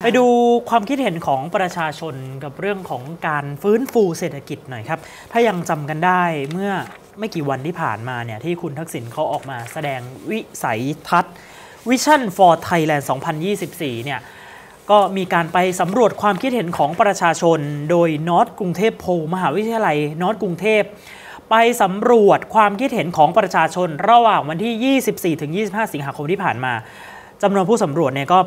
ไปดูความคิดเห็นของประชาชนกับเรื่องของการฟื้นฟูเศรษฐกิจหน่อยครับถ้ายังจำกันได้เมื่อไม่กี่วันที่ผ่านมาเนี่ยที่คุณทักษิณเขาออกมาแสดงวิสัยทัศน์ Vision for Thailand 2024 เนี่ยก็มีการไปสำรวจความคิดเห็นของประชาชนโดยนอร์ทกรุงเทพโพลมหาวิทยาลัยนอร์ทกรุงเทพไปสำรวจความคิดเห็นของประชาชนระหว่างวันที่ 24-25 สิงหาคมที่ผ่านมาจำนวนผู้สำรวจเนี่ยก็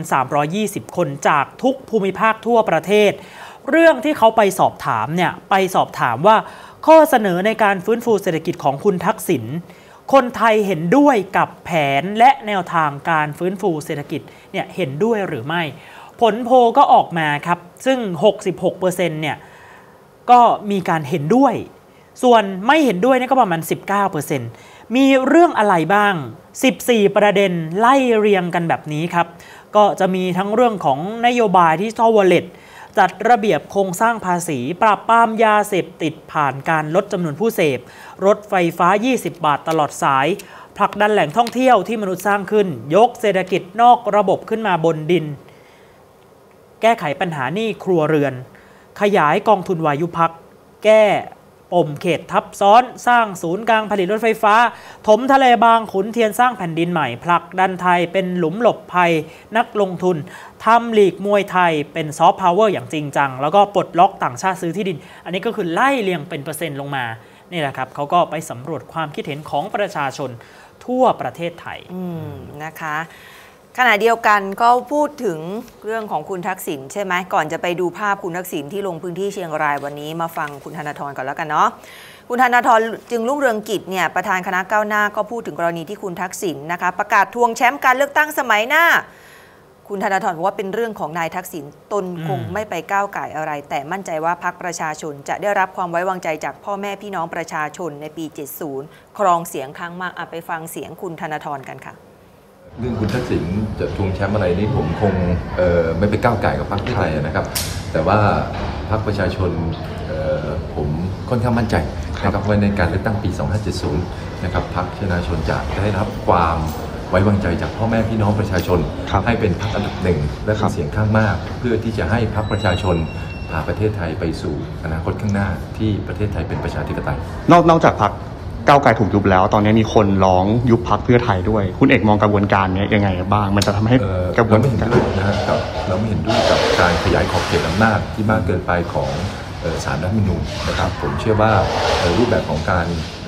1,320 คนจากทุกภูมิภาคทั่วประเทศเรื่องที่เขาไปสอบถามเนี่ยไปสอบถามว่าข้อเสนอในการฟื้นฟูเศรษฐกิจของคุณทักษิณคนไทยเห็นด้วยกับแผนและแนวทางการฟื้นฟูเศรษฐกิจเนี่ยเห็นด้วยหรือไม่ผลโพลก็ออกมาครับซึ่ง 66% เนี่ยก็มีการเห็นด้วยส่วนไม่เห็นด้วยนี่ก็ประมาณ 19%มีเรื่องอะไรบ้าง14ประเด็นไล่เรียงกันแบบนี้ครับก็จะมีทั้งเรื่องของนโยบายที่Digital Walletจัดระเบียบโครงสร้างภาษีปราบปรามยาเสพติดผ่านการลดจำนวนผู้เสพรถไฟฟ้า20 บาทตลอดสายผลักดันแหล่งท่องเที่ยวที่มนุษย์สร้างขึ้นยกเศรษฐกิจนอกระบบขึ้นมาบนดินแก้ไขปัญหาหนี้ครัวเรือนขยายกองทุนวายุพักแก้ปมเขตทับซ้อนสร้างศูนย์กลางผลิตรถไฟฟ้าถมทะเลบางขุนเทียนสร้างแผ่นดินใหม่ผลักดันไทยเป็นหลุมหลบภัยนักลงทุนทำลีกมวยไทยเป็นซอฟต์พาวเวอร์อย่างจริงจังแล้วก็ปลดล็อกต่างชาติซื้อที่ดินอันนี้ก็คือไล่เรียงเป็นเปอร์เซ็นต์ลงมานี่แหละครับเขาก็ไปสำรวจความคิดเห็นของประชาชนทั่วประเทศไทยนะคะขณะเดียวกันก็พูดถึงเรื่องของคุณทักษิณใช่ไหมก่อนจะไปดูภาพคุณทักษิณที่ลงพื้นที่เชียงรายวันนี้มาฟังคุณธนาธรก่อนแล้วกันเนาะคุณธนาธรจึงรุ่งเรืองกิจเนี่ยประธานคณะก้าวหน้าก็พูดถึงกรณีที่คุณทักษิณนะคะประกาศทวงแชมป์การเลือกตั้งสมัยหน้าคุณธนาธรบอกว่าเป็นเรื่องของนายทักษิณตนคงไม่ไปก้าวไก่อะไรแต่มั่นใจว่าพรรคประชาชนจะได้รับความไว้วางใจจากพ่อแม่พี่น้องประชาชนในปี 70 ครองเสียงข้างมากไปฟังเสียงคุณธนาธรกันค่ะเรื่องคุณทักษิณจะทวงแชมป์อะไรนี่ผมคงไม่ไปก้าวไก่กับพรรคเพื่อไทยนะครับแต่ว่าพรรคประชาชนผมค่อนข้างมั่นใจนะครับว่าในการเลือกตั้งปี 2570 นะครับพรรคประชาชนจะได้รับความไว้วางใจจากพ่อแม่พี่น้องประชาชนให้เป็นพรรคอันดับหนึ่งและเป็นเสียงข้างมากเพื่อที่จะให้พรรคประชาชนพาประเทศไทยไปสู่อนาคตข้างหน้าที่ประเทศไทยเป็นประชาธิปไตยนอกจากพรรคก้าวไกลถูกยุบแล้วตอนนี้มีคนร้องยุบพรรคเพื่อไทยด้วยคุณเอกมองกระบวนการนี้ยังไงบ้างมันจะทำให้กระบวนการนะครับเราไม่เห็นด้วยกับการขยายขอบเขตอำนาจที่มากเกินไปของศาลรัฐธรรมนูญนะครับผมเชื่อว่ารูปแบบของการ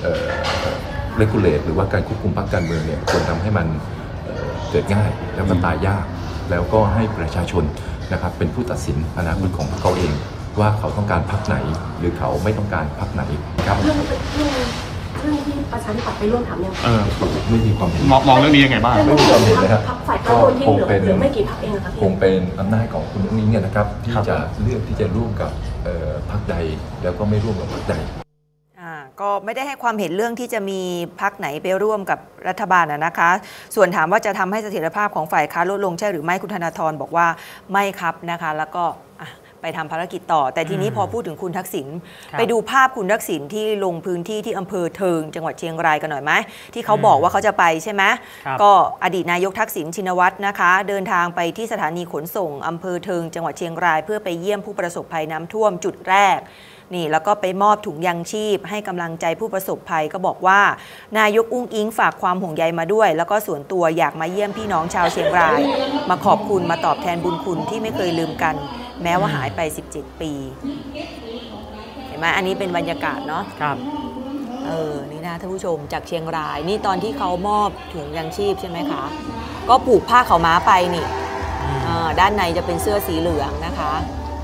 regulate หรือว่าการควบคุมพรรคการเมืองเนี่ยควรทำให้มันเกิดง่ายแล้วก็ตายยากแล้วก็ให้ประชาชนนะครับเป็นผู้ตัดสินอนาคตของพวกเขาเองว่าเขาต้องการพรรคไหนหรือเขาไม่ต้องการพรรคไหนครับเรื่องที่ประชาธิปัตย์ไปร่วมถามยังไม่มีความเห็นมองเรื่องนี้ยังไงบ้างไม่มีความเห็นนะครับฝ่ายค้านที่เหลือไม่กี่พรรคเองนะครับคงเป็นอำนาจของคุณอุ้งอิ๊งเนี่ยนะครับที่จะเลือกที่จะร่วมกับพรรคใดแล้วก็ไม่ร่วมกับพรรคใดก็ไม่ได้ให้ความเห็นเรื่องที่จะมีพรรคไหนไปร่วมกับรัฐบาลนะคะส่วนถามว่าจะทำให้เสถียรภาพของฝ่ายค้านลดลงใช่หรือไม่คุณธนาธรบอกว่าไม่ครับนะคะแล้วก็ไปทำภารกิจต่อแต่ทีนี้พอพูดถึงคุณทักษิณไปดูภาพคุณทักษิณที่ลงพื้นที่ที่อำเภอเทิงจังหวัดเชียงรายกันหน่อยไหมที่เขาบอกว่าเขาจะไปใช่ไหมก็อดีตนายกทักษิณชินวัตรนะคะเดินทางไปที่สถานีขนส่งอำเภอเทิงจังหวัดเชียงรายเพื่อไปเยี่ยมผู้ประสบภัยน้ำท่วมจุดแรกนี่แล้วก็ไปมอบถุงยังชีพให้กำลังใจผู้ประสบภัยก็บอกว่านายกอุ้งอิงฝากความห่วงใยมาด้วยแล้วก็ส่วนตัวอยากมาเยี่ยมพี่น้องชาวเชียงรายมาขอบคุณมาตอบแทนบุญคุณที่ไม่เคยลืมกันแม้ว่าหายไป17 ปีเห็นไหมอันนี้เป็นบรรยากาศเนาะครับนี่นะท่านผู้ชมจากเชียงรายนี่ตอนที่เขามอบถุงยังชีพใช่ไหมคะก็ผูกผ้าขาวม้าไปนี่ด้านในจะเป็นเสื้อสีเหลืองนะคะ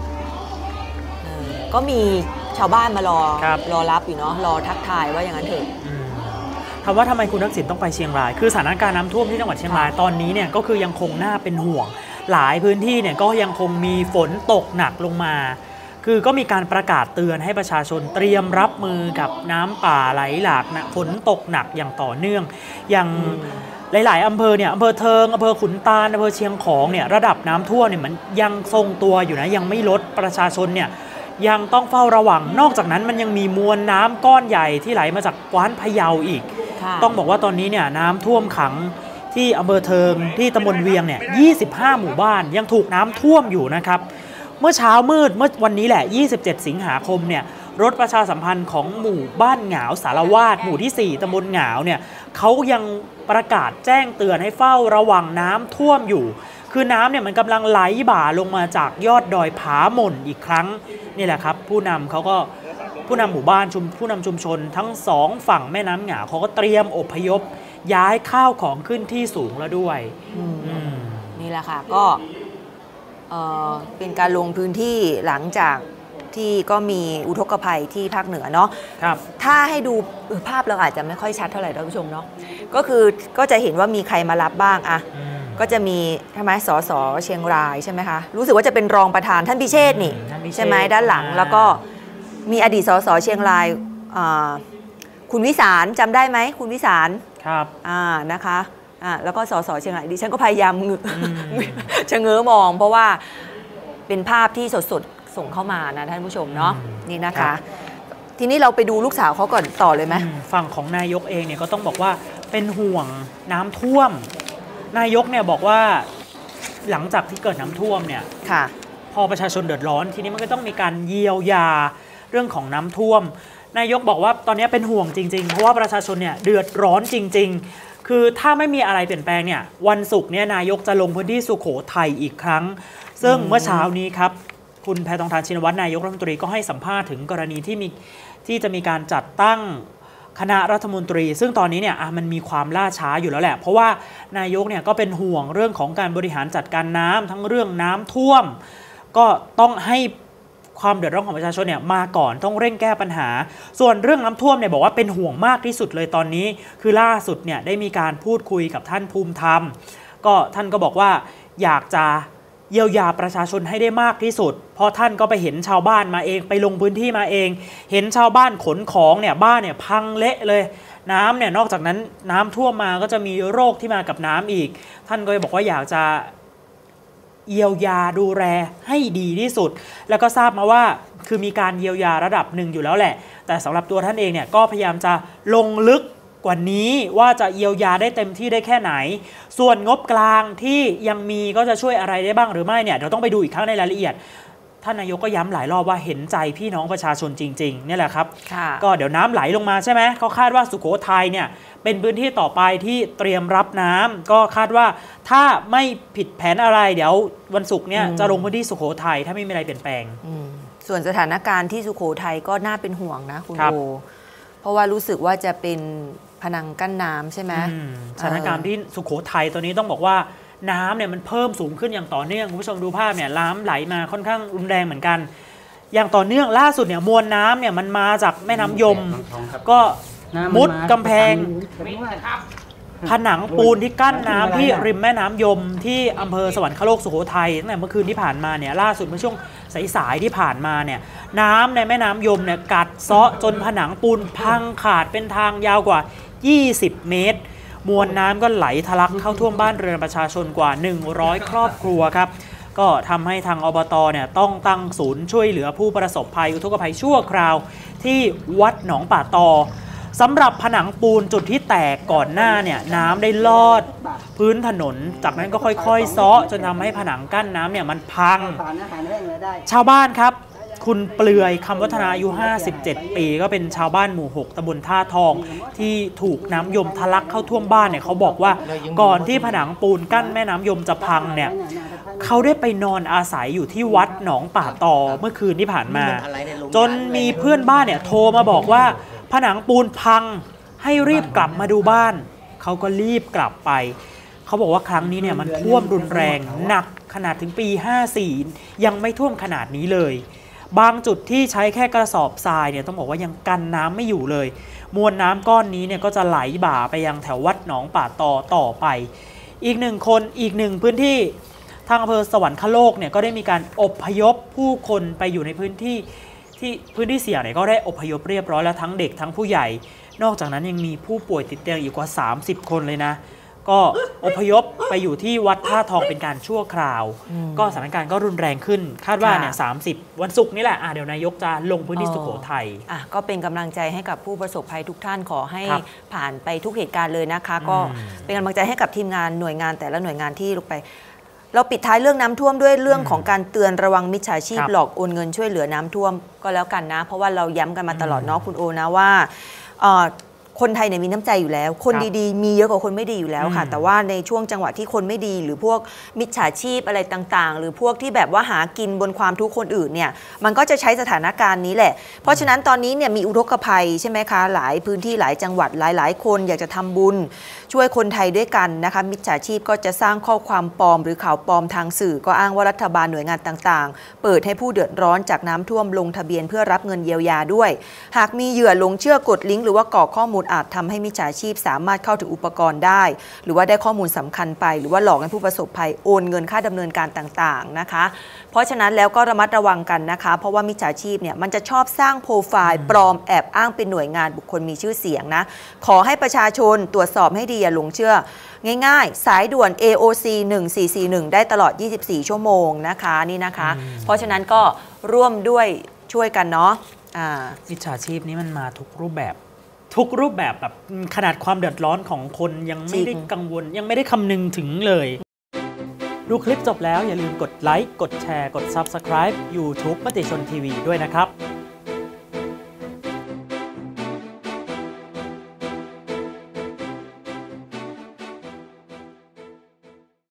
ก็มีชาวบ้านมารอรับอยู่เนาะรอทักทายว่าอย่างนั้นเถอะคำว่าทำไมคุณทักษิณต้องไปเชียงรายคือสถานการณ์น้ำท่วมที่จังหวัดเชียงรายตอนนี้เนี่ยก็คือยังคงน่าเป็นห่วงหลายพื้นที่เนี่ยก็ยังคงมีฝนตกหนักลงมาคือก็มีการประกาศเตือนให้ประชาชนเตรียมรับมือกับน้ำป่าไหลหลากฝนตกหนักอย่างต่อเนื่องอย่างหลายๆอำเภอเนี่ยอำเภอเทิงอำเภอขุนตาลอำเภอเชียงของเนี่ยระดับน้ำท่วมเนี่ยมันยังทรงตัวอยู่นะยังไม่ลดประชาชนเนี่ยยังต้องเฝ้าระวังนอกจากนั้นมันยังมีมวลน้ำก้อนใหญ่ที่ไหลมาจากกว้านพะเยาอีกต้องบอกว่าตอนนี้เนี่ยน้ำท่วมขังที่อำเภอเทิงที่ตำบลเวียงเนี่ย25 หมู่บ้านยังถูกน้ำท่วมอยู่นะครับเมื่อเช้ามืดเมื่อวันนี้แหละ27 สิงหาคมเนี่ยรถประชาสัมพันธ์ของหมู่บ้านเหงาสารวาสหมู่ที่4ตำบลเหงาเนี่ยเขายังประกาศแจ้งเตือนให้เฝ้าระวังน้ำท่วมอยู่คือน้ำเนี่ยมันกำลังไหลบ่าลงมาจากยอดดอยผาหม่นอีกครั้งนี่แหละครับผู้นำหมู่บ้านผู้นำชุมชนทั้ง2ฝั่งแม่น้ำเหงาเขาก็เตรียมอพยพย้ายข้าวของขึ้นที่สูงแล้วด้วยนี่แหละค่ะก็เป็นการลงพื้นที่หลังจากที่ก็มีอุทกภัยที่ภาคเหนือเนาะครับถ้าให้ดูภาพเราอาจจะไม่ค่อยชัดเท่าไหร่ท่านผู้ชมเนาะก็จะเห็นว่ามีใครมารับบ้างอะก็จะมีใช่ไหมสสเชียงรายใช่ไหมคะรู้สึกว่าจะเป็นรองประธานท่านพิเชษนี่ใช่ไหมด้านหลังแล้วก็มีอดีตสสเชียงรายคุณวิสารจำได้ไหมคุณวิสารครับนะคะแล้วก็สสเชียงรายดิฉันก็พยายามชะเง้อมองเพราะว่าเป็นภาพที่สดๆส่งเข้ามานะท่านผู้ชมเนาะนี่นะคะทีนี้เราไปดูลูกสาวเขาก่อนต่อเลยไหมฝั่งของนายกเองเนี่ยก็ต้องบอกว่าเป็นห่วงน้ำท่วมนายกเนี่ยบอกว่าหลังจากที่เกิดน้ำท่วมเนี่ยพอประชาชนเดือดร้อนทีนี้มันก็ต้องมีการเยียวยาเรื่องของน้ำท่วมนายกบอกว่าตอนนี้เป็นห่วงจริงๆเพราะว่าประชาชนเนี่ยเดือดร้อนจริงๆคือถ้าไม่มีอะไรเปลี่ยนแปลงเนี่ยวันศุกร์เนี่ยนายกจะลงพื้นที่สุโขทัยอีกครั้งซึ่งเมื่อเช้านี้ครับคุณแพทองธารชินวัตรนายกรัฐมนตรีก็ให้สัมภาษณ์ถึงกรณีที่จะมีการจัดตั้งคณะรัฐมนตรีซึ่งตอนนี้เนี่ยมันมีความล่าช้าอยู่แล้วแหละเพราะว่านายกเนี่ยก็เป็นห่วงเรื่องของการบริหารจัดการน้ำทั้งเรื่องน้ำท่วมก็ต้องให้ความเดือดร้อนของประชาชนเนี่ยมาก่อนต้องเร่งแก้ปัญหาส่วนเรื่องน้ำท่วมเนี่ยบอกว่าเป็นห่วงมากที่สุดเลยตอนนี้คือล่าสุดเนี่ยได้มีการพูดคุยกับท่านภูมิธรรมก็ท่านก็บอกว่าอยากจะเยียวยาประชาชนให้ได้มากที่สุดเพราะท่านก็ไปเห็นชาวบ้านมาเองไปลงพื้นที่มาเองเห็นชาวบ้านขนของเนี่ยบ้านเนี่ยพังเละเลยน้ำเนี่ยนอกจากนั้นน้ำท่วมมาก็จะมีโรคที่มากับน้ำอีกท่านก็บอกว่าอยากจะเยียวยาดูแลให้ดีที่สุดแล้วก็ทราบมาว่าคือมีการเยียวยาระดับหนึ่งอยู่แล้วแหละแต่สำหรับตัวท่านเองเนี่ยก็พยายามจะลงลึกกว่านี้ว่าจะเยียวยาได้เต็มที่ได้แค่ไหนส่วนงบกลางที่ยังมีก็จะช่วยอะไรได้บ้างหรือไม่เนี่ยเดี๋ยวต้องไปดูอีกครั้งในรายละเอียดท่านนายกก็ย้ำหลายรอบว่าเห็นใจพี่น้องประชาชนจริงๆนี่แหละครับก็เดี๋ยวน้ำไหลลงมาใช่ไหมเขาคาดว่าสุโขทัยเนี่ยเป็นพื้นที่ต่อไปที่เตรียมรับน้ำก็คาดว่าถ้าไม่ผิดแผนอะไรเดี๋ยววันศุกร์เนี่ยจะลงพื้นที่สุโขทัยถ้าไม่มีอะไรเปลี่ยนแปลงส่วนสถานการณ์ที่สุโขทัยก็น่าเป็นห่วงนะคุณโอเพราะว่ารู้สึกว่าจะเป็นพนังกั้นน้ำใช่ไหมสถานการณ์ที่สุโขทัยตอนนี้ต้องบอกว่าน้ำเนี่ยมันเพิ่มสูงขึ้นอย่างต่อเนื่องคุณผู้ชมดูภาพเนี่ยน้ำไหลมาค่อนข้างรุนแรงเหมือนกันอย่างต่อเนื่องล่าสุดเนี่ยมวลน้ำเนี่ยมันมาจากแม่น้ำยมก็มุดกำแพงผนังปูนที่กั้นน้ำที่ริมแม่น้ำยมที่อำเภอสวรรคโลกสุโขทัยตั้งแต่เมื่อคืนที่ผ่านมาเนี่ยล่าสุดเมื่อช่วงสายๆที่ผ่านมาเนี่ยน้ำในแม่น้ำยมเนี่ยกัดเซาะจนผนังปูนพังขาดเป็นทางยาวกว่า20 เมตรมวลน้ำก็ไหลทะลักเข้าท่วมบ้านเรือนประชาชนกว่า100 ครอบครัวครับก็ทำให้ทางอบตเนี่ยต้องตั้งศูนย์ช่วยเหลือผู้ประสบภัยอุทกภัยชั่วคราวที่วัดหนองป่าตอสำหรับผนังปูนจุดที่แตกก่อนหน้าเนี่ยน้ำได้ลอดพื้นถนนจากนั้นก็ค่อยๆซ้อจนทำให้ผนังกั้นน้ำเนี่ยมันพังชาวบ้านครับคุณเปลือยคำวัฒนาอายุ57 ปีก็เป็นชาวบ้านหมู่6ตำบลท่าทองที่ถูกน้ำยมทะลักเข้าท่วมบ้านเนี่ยเขาบอกว่าก่อนที่ผนังปูนกั้นแม่น้ำยมจะพังเนี่ยเขาได้ไปนอนอาศัยอยู่ที่วัดหนองป่าตอเมื่อคืนที่ผ่านมาจนมีเพื่อนบ้านเนี่ยโทรมาบอกว่าผนังปูนพังให้รีบกลับมาดูบ้านเขาก็รีบกลับไปเขาบอกว่าครั้งนี้เนี่ยมันท่วมรุนแรงหนักขนาดถึงปี54ยังไม่ท่วมขนาดนี้เลยบางจุดที่ใช้แค่กระสอบทรายเนี่ยต้องบอกว่ายังกันน้ำไม่อยู่เลยมวลน้ำก้อนนี้เนี่ยก็จะไหลบ่าไปยังแถววัดหนองป่าตอต่อไปอีกหนึ่งพื้นที่ทางอำเภอสวรรคโลกเนี่ยก็ได้มีการอพยพผู้คนไปอยู่ในพื้นที่เสี่ยงเนี่ยก็ได้อพยพเรียบร้อยแล้วทั้งเด็กทั้งผู้ใหญ่นอกจากนั้นยังมีผู้ป่วยติดเตียงอีกกว่า30 คนเลยนะก็อพยพไปอยู่ที่วัดท่าทองเป็นการชั่วคราว ก็สถานการณ์ก็รุนแรงขึ้น คาดว่าเนี่ย30 วันศุกร์นี่แหละเดี๋ยวนายกจะลงพื้นที่สุโขทัยก็เป็นกำลังใจให้กับผู้ประสบภัยทุกท่านขอให้ผ่านไปทุกเหตุการณ์เลยนะคะก็เป็นกำลังใจให้กับทีมงานหน่วยงานแต่ละหน่วยงานที่ลงไปเราปิดท้ายเรื่องน้ำท่วมด้วยเรื่องของการเตือนระวังมิจฉาชีพหลอกโอนเงินช่วยเหลือน้ำท่วมก็แล้วกันนะเพราะว่าเราย้ำกันมาตลอดเนาะคุณโอนะว่าคนไทยเนี่ยมีน้ำใจอยู่แล้วคนดีๆมีเยอะกว่าคนไม่ดีอยู่แล้วค่ะแต่ว่าในช่วงจังหวะที่คนไม่ดีหรือพวกมิจฉาชีพอะไรต่างๆหรือพวกที่แบบว่าหากินบนความทุกข์คนอื่นเนี่ยมันก็จะใช้สถานการณ์นี้แหละเพราะฉะนั้นตอนนี้เนี่ยมีอุทกภัยใช่ไหมคะหลายพื้นที่หลายจังหวัดหลายๆคนอยากจะทำบุญช่วยคนไทยด้วยกันนะคะมิจฉาชีพก็จะสร้างข้อความปลอมหรือข่าวปลอมทางสื่อก็อ้างว่ารัฐบาลหน่วยงานต่างๆเปิดให้ผู้เดือดร้อนจากน้ำท่วมลงทะเบียนเพื่อรับเงินเยียวยาด้วยหากมีเหยื่อหลงเชื่อกดลิงก์หรือว่ากรอกข้อมูลอาจทำให้มิจฉาชีพสามารถเข้าถึงอุปกรณ์ได้หรือว่าได้ข้อมูลสำคัญไปหรือว่าหลอกให้ผู้ประสบภัยโอนเงินค่าดำเนินการต่างๆนะคะเพราะฉะนั้นแล้วก็ระมัดระวังกันนะคะเพราะว่ามิจฉาชีพเนี่ยมันจะชอบสร้างโปรไฟล์ปลอมแอบอ้างเป็นหน่วยงานบุคคลมีชื่อเสียงนะขอให้ประชาชนตรวจสอบให้ดีอย่าหลงเชื่อง่ายๆสายด่วน AOC 1441ได้ตลอด24ชั่วโมงนะคะนี่นะคะเพราะฉะนั้นก็ร่วมด้วยช่วยกันเนาะมิจฉาชีพนี้มันมาทุกรูปแบบแบบขนาดความเดือดร้อนของคนยังไม่ได้กังวลยังไม่ได้คำนึงถึงเลยดูคลิปจบแล้วอย่าลืมกดไลค์กดแชร์กด Subscribe YouTube มติชนทีวีด้วยนะครับ